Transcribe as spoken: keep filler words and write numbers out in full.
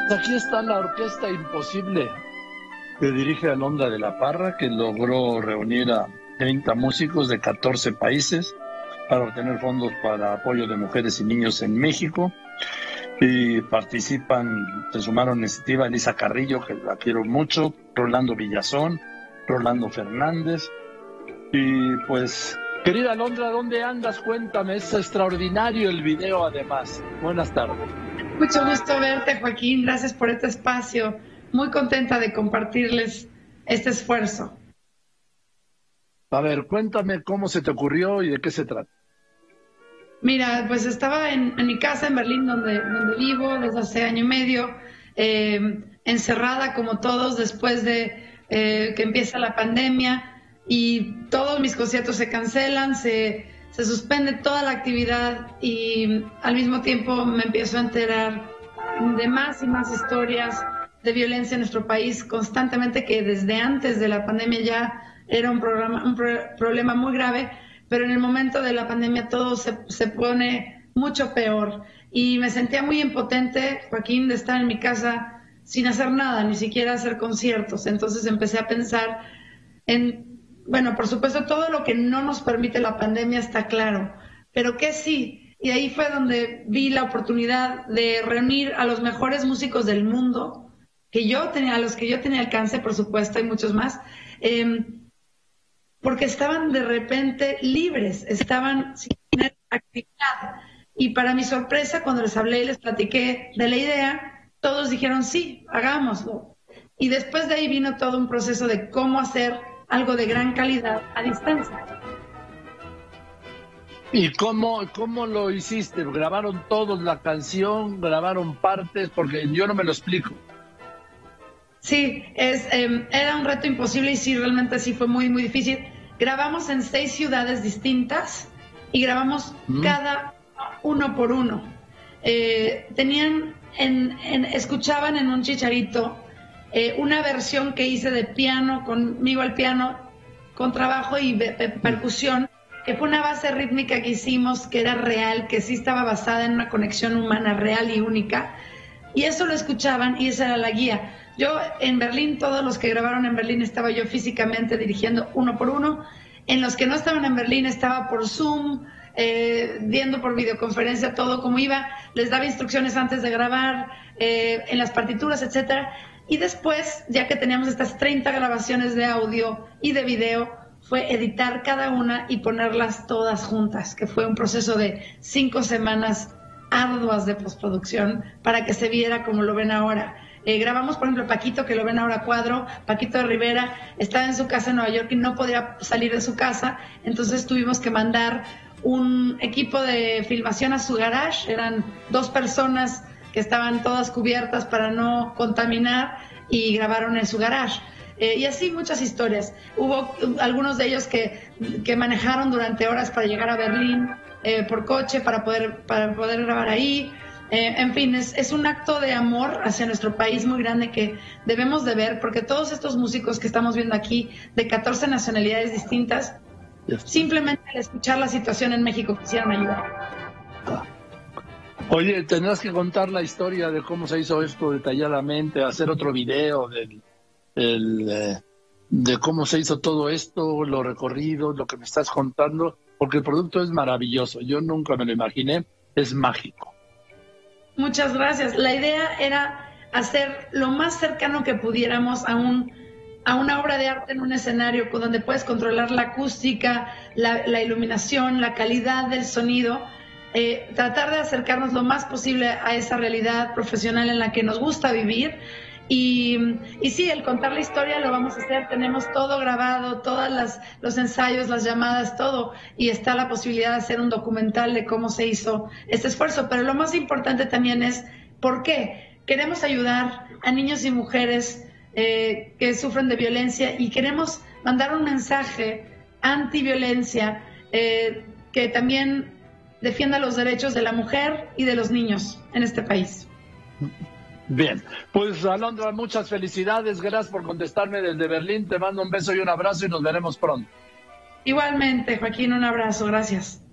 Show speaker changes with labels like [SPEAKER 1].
[SPEAKER 1] Aquí está la Orquesta Imposible, que dirige Alondra de la Parra, que logró reunir a treinta músicos de catorce países para obtener fondos para apoyo de mujeres y niños en México. Y participan, se sumaron a la iniciativa Elisa Carrillo, que la quiero mucho, Rolando Villazón, Rolando Fernández. Y pues, querida Alondra, ¿dónde andas? Cuéntame, es extraordinario el video además. Buenas tardes.
[SPEAKER 2] Mucho gusto verte, Joaquín, gracias por este espacio. Muy contenta de compartirles este esfuerzo.
[SPEAKER 1] A ver, cuéntame cómo se te ocurrió y de qué se trata.
[SPEAKER 2] Mira, pues estaba en, en mi casa en Berlín, donde, donde vivo desde hace año y medio, eh, encerrada como todos después de eh, que empieza la pandemia y todos mis conciertos se cancelan, se, se suspende toda la actividad y al mismo tiempo me empiezo a enterar de más y más historias de violencia en nuestro país constantemente, que desde antes de la pandemia ya era un, programa, un pro, problema muy grave, pero en el momento de la pandemia todo se, se pone mucho peor. Y me sentía muy impotente, Joaquín, de estar en mi casa sin hacer nada, ni siquiera hacer conciertos. Entonces empecé a pensar en, bueno, por supuesto, todo lo que no nos permite la pandemia está claro, pero que sí. Y ahí fue donde vi la oportunidad de reunir a los mejores músicos del mundo, que yo tenía, a los que yo tenía alcance, por supuesto, hay muchos más, eh, porque estaban de repente libres, estaban sin tener actividad. Y para mi sorpresa, cuando les hablé y les platiqué de la idea, todos dijeron sí, hagámoslo. Y después de ahí vino todo un proceso de cómo hacer algo de gran calidad a distancia.
[SPEAKER 1] ¿Y cómo, cómo lo hiciste? ¿Grabaron todos la canción? ¿Grabaron partes? Porque yo no me lo explico.
[SPEAKER 2] Sí, es, eh, era un reto imposible y sí, realmente sí fue muy, muy difícil. Grabamos en seis ciudades distintas y grabamos mm. cada uno por uno. Eh, tenían, en, en, escuchaban en un chicharito eh, una versión que hice de piano, conmigo al piano, con trabajo y de, de percusión, que fue una base rítmica que hicimos, que era real, que sí estaba basada en una conexión humana real y única. Y eso lo escuchaban y esa era la guía. Yo en Berlín, todos los que grabaron en Berlín estaba yo físicamente dirigiendo uno por uno. En los que no estaban en Berlín estaba por Zoom, eh, viendo por videoconferencia todo cómo iba. Les daba instrucciones antes de grabar, eh, en las partituras, etcétera. Y después, ya que teníamos estas treinta grabaciones de audio y de video, fue editar cada una y ponerlas todas juntas, que fue un proceso de cinco semanas arduas de postproducción para que se viera como lo ven ahora. Eh, grabamos, por ejemplo, Paquito, que lo ven ahora a cuadro. Paquito de Rivera estaba en su casa en Nueva York y no podía salir de su casa, entonces tuvimos que mandar un equipo de filmación a su garage. Eran dos personas que estaban todas cubiertas para no contaminar y grabaron en su garage. Eh, y así muchas historias. Hubo algunos de ellos que, que manejaron durante horas para llegar a Berlín eh, por coche para poder, para poder grabar ahí. Eh, en fin, es, es un acto de amor hacia nuestro país muy grande que debemos de ver, porque todos estos músicos que estamos viendo aquí, de catorce nacionalidades distintas, yes. simplemente al escuchar la situación en México quisieron ayudar.
[SPEAKER 1] Oye, tendrás que contar la historia de cómo se hizo esto detalladamente, hacer otro video del, el, eh, de cómo se hizo todo esto, los recorridos, lo que me estás contando, porque el producto es maravilloso. Yo nunca me lo imaginé, es mágico.
[SPEAKER 2] Muchas gracias. La idea era hacer lo más cercano que pudiéramos a un a una obra de arte en un escenario donde puedes controlar la acústica, la, la iluminación, la calidad del sonido, eh, tratar de acercarnos lo más posible a esa realidad profesional en la que nos gusta vivir. Y, y sí, el contar la historia lo vamos a hacer, tenemos todo grabado, todas las los ensayos, las llamadas, todo, y está la posibilidad de hacer un documental de cómo se hizo este esfuerzo. Pero lo más importante también es ¿por qué? Queremos ayudar a niños y mujeres eh, que sufren de violencia y queremos mandar un mensaje antiviolencia eh, que también defienda los derechos de la mujer y de los niños en este país.
[SPEAKER 1] Bien, pues Alondra, muchas felicidades, gracias por contestarme desde Berlín, te mando un beso y un abrazo y nos veremos pronto.
[SPEAKER 2] Igualmente, Joaquín, un abrazo, gracias.